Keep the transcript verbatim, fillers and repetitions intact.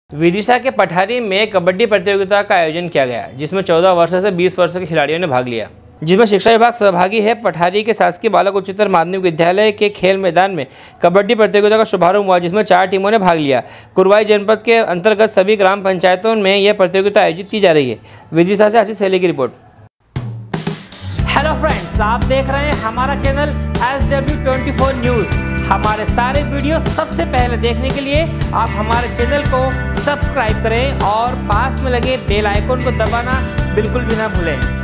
विदिशा के पठारी में कबड्डी प्रतियोगिता का आयोजन किया गया, जिसमें चौदह वर्ष से बीस वर्ष के खिलाड़ियों ने भाग लिया, जिसमें शिक्षा विभाग सहभागी है। पठारी के शासकीय बालक उच्चतर माध्यमिक विद्यालय के खेल मैदान में कबड्डी प्रतियोगिता का शुभारंभ हुआ, जिसमें चार टीमों ने भाग लिया। कुरवाई जनपद के अंतर्गत सभी ग्राम पंचायतों में यह प्रतियोगिता आयोजित की जा रही है। विदिशा से आशीष सैली की रिपोर्ट। हेलो फ्रेंड्स, आप देख रहे हैं हमारा channel S W twenty four news. हमारे सारे वीडियो सबसे पहले देखने के लिए आप हमारे चैनल को सब्सक्राइब करें और पास में लगे बेल आइकन को दबाना बिल्कुल भी ना भूलें।